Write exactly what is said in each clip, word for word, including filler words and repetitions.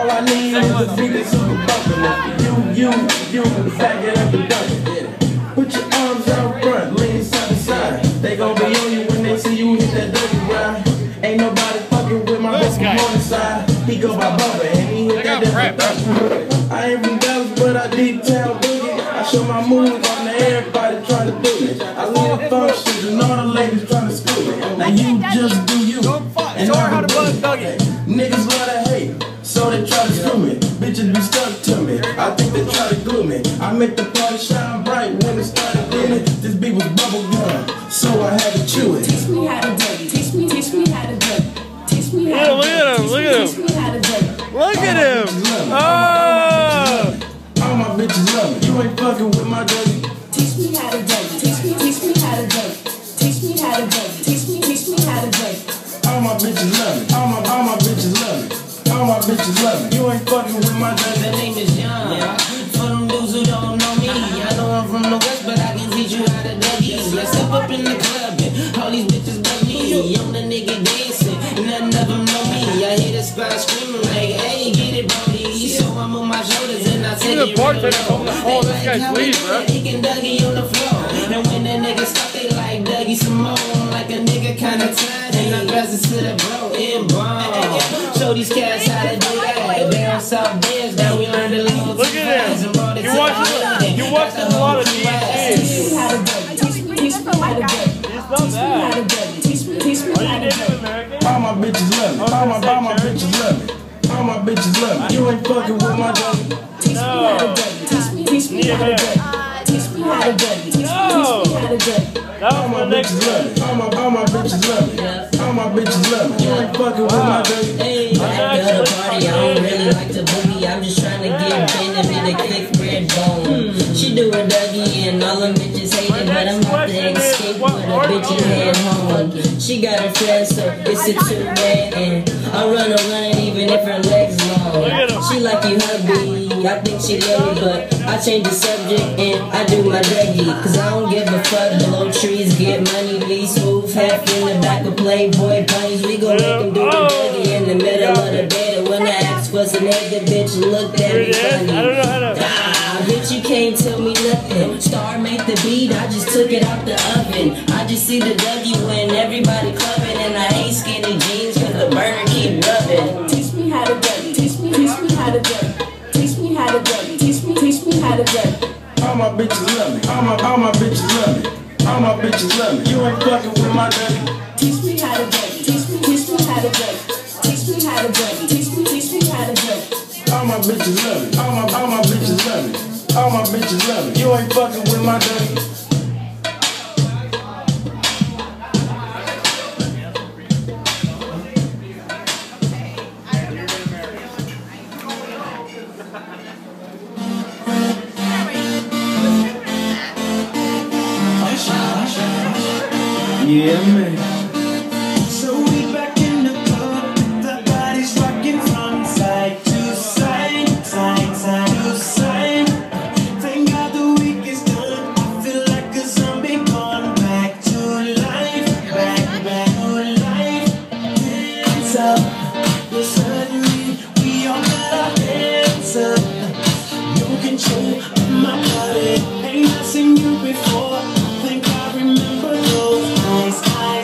All I need is a beat that's super bumpin'. You, you, you, back it up and dump it. Put your arms out front, lean side to side. They gon' be on you when they see you hit that dirty ride. Ain't nobody fucking with my best on the side. He go by Bubba and he hit that different. I ain't from Dallas, but I deep town boogie. I show my moves on to everybody trying to do it. I leave functions and all the ladies trying to school it. Now you just do you. And all the Dougie. Niggas love to hate, so they try to screw me. Bitches be stuck to me, I think they try to glue me. I make the party shine bright when it started doing. This beat was bubble gum, so I had to chew it. Teach me how to Dougie, teach me, teach me how to Dougie. Teach me how to Look at him, look at him. Teach me how to Dougie. Look at him. Oh! All my bitches love me, you ain't fucking with my Dougie. Teach me how to Dougie, teach me, teach me how to Dougie. Teach me how to Dougie, teach me, teach me how to Dougie. All my bitches love me, all my, all my bitches love me. All my bitches love me, you ain't fucking with my Dougie. The name is Young, yeah. For them dudes who don't know me, I know I'm from the West, but I can teach you how to Dougie. Let's step up in the club and all these bitches love me. I'm the nigga dancing, none of them know me. I hear the spot screaming like, hey, get it, Brody. So I move my shoulders and I take it real low. Oh, this guy's lead, bro. He can Dougie on the floor. And when the niggas stop, they like Dougie some more. Like a nigga kinda tired, and I pass it to the bro in bomb. Show these cats how to do that. They on South Dance, now we learned to level. Look at him. You watching, you watching a lot of D Js. Teach me how to Dougie, teach me, teach me how to Dougie. It's not bad. Teach me, teach me how to Dougie. All my bitches love me, all my, all my bitches love me. All my bitches love me, you ain't fucking with my Dougie. Teach me how to Dougie, teach me, teach me how to Dougie. Teach me how to Dougie, teach me, teach me how to Dougie. All my bitches love me, all my, all my bitches love me. All my bitches love me, you ain't fucking with my Dougie. Hey, back to the party, I don't really like to boogie. I'm just trying to get Benjamin a thick red bone. She do a Dougie and all them bitches hate it, but I'm about to escape with a bitch and head home. She got her friends, so it's a two-way, and I run around even if her legs long. She like you, hubby, I think she love me, but I change the subject and I do my Dougie. Cause I don't give a fuck, below trees get money, be smooth, half in the back of Playboy bunnies. We gon' make them do the Dougie in the middle of the bed. When I asked what's the name, the bitch looked at me funny. Ah, bitch, you can't tell me nothing. Star make the beat, I just took it out the oven. I just see the Dougie when everybody clubbing, and I ain't skinny jeans cause the burner keep rubbing. Teach me how to Dougie, teach me, teach me how to Dougie. Teach me how to Dougie, teach me, teach me how to Dougie. All my bitches love me, all my, all my bitches love me. All my bitches love me, you ain't fucking with my Dougie. Teach me how to Dougie, teach me, teach me how to Dougie. Teach me how to Dougie, teach me, teach me how to Dougie. All my bitches love me, all my, all my bitches love me. All my bitches love me, you ain't fucking with my Dougie. Yeah, man. So we back in the club, the body's rocking from side to side, side, side to side. Thank God the week is done. I feel like a zombie gone back to life, back, back to life. Hands up, yeah, suddenly we all got our hands up. No control of my body. Ain't I seen you before? Think I remember those nights I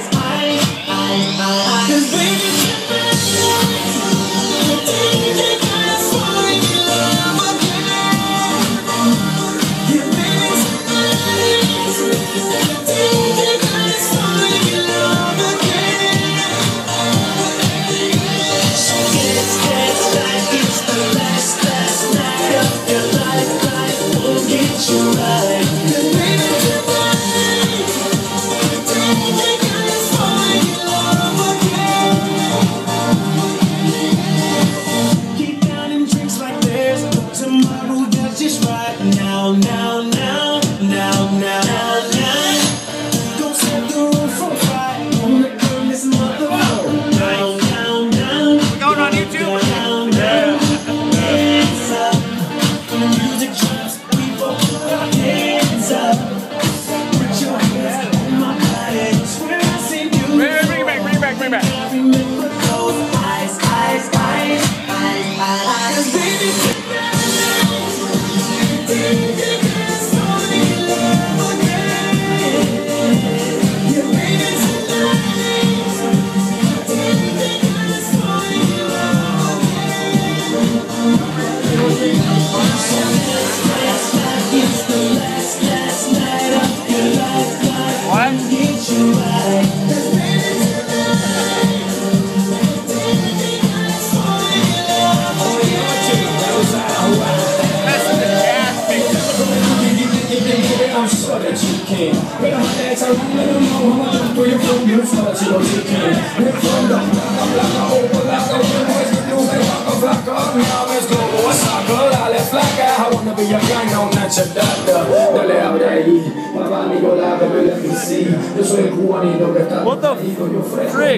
I let them know how much I'm doing from you. So that you don't take me. We're from the black, black, over black, boys with you, they rock a black up. Now let's go, what's up, girl? Dale flaca. I wanna be your guy, no, not your doctor. Dale abre ahí, papá, amigo, la bebé, let me see. Yo soy el cubanito que está. What the frick?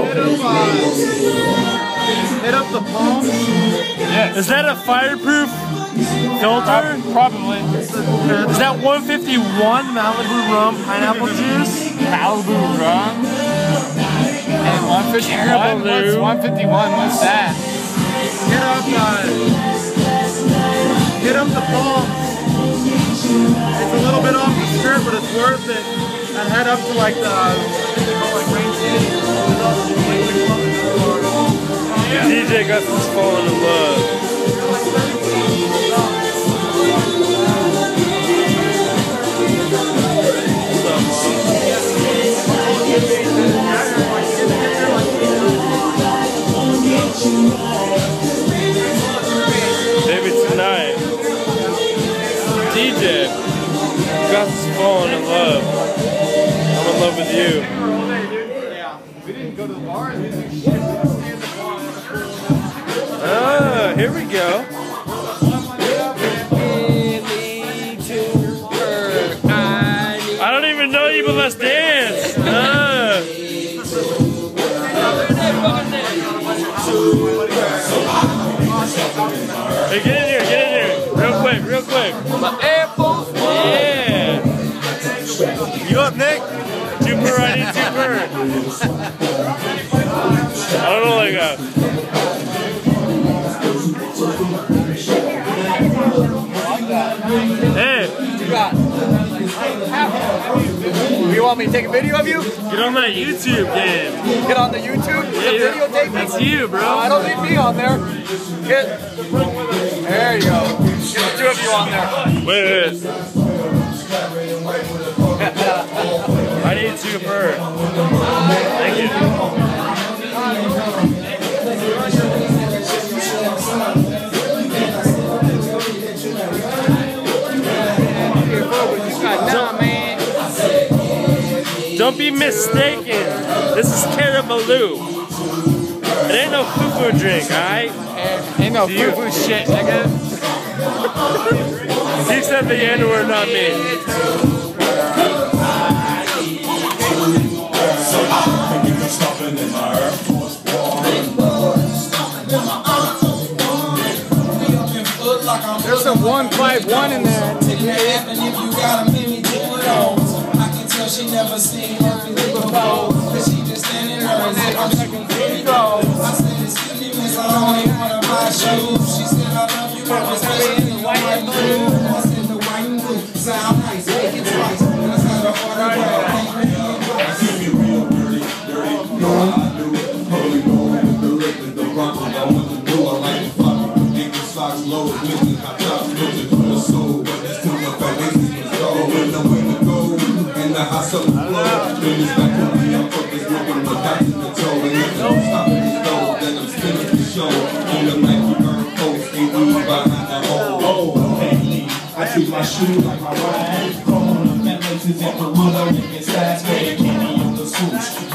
Hit up the palm. Yeah. Is that a fireproof filter? Probably. Is that one fifty-one Malibu rum pineapple juice? Malibu rum. And one fifty-one. What's one fifty-one? What's that? Hit up, uh, hit up the palm. It's a little bit off the skirt, but it's worth it. And head up to like the, like Rain City. D J Gus is falling in love. Maybe tonight, D J Gus is falling in love. I'm in love with you. We didn't go to the bar. Ah, here we go. I don't even know you, but let's dance. Ah. Hey, get in here, get in here. Real quick, real quick. Yeah. You up, Nick? Two-per, I need two-per. I don't know like that. Hey. You got. You want me to take a video of you? Get on that YouTube game. Get on the YouTube? Yeah, The videotape? that's you, bro. No, I don't need me on there. Get. There you go. Get the two of you on there. Wait, wait. I need two per. Thank you. Don't be mistaken. This is Carabaloo. It ain't no foo-foo drink, alright? Ain't no foo-foo shit, nigga. He said the N-word, not me. There's a one five one in there. She never seen nothing before, but she just standing there and said, I'm checking free throws. I said, excuse me, miss, I don't even want to buy shoes. She said, I love you, especially in the white and blue. I said, the white and blue sound nice, make it twice. And I said, the order well. I keep it real dirty, dirty, you know how I do. Holy Lord, the lip and the bronco, I want to do. I like the fuck, ankle socks, low, lifting, hot tops, looking for the soul, but it's too much for lazy to go. When the way to go. I hustle and flow, then it's back to me, I'm focused, looking with dots in the toe, and if I'm stopping the stove, then I'm spinning the show, on the Nike burn post, ain't we behind the hole. Oh, hey, I treat my shoe like my ride, chrome on the Bentley, to the wood, I'm making sides, candy on the swoosh.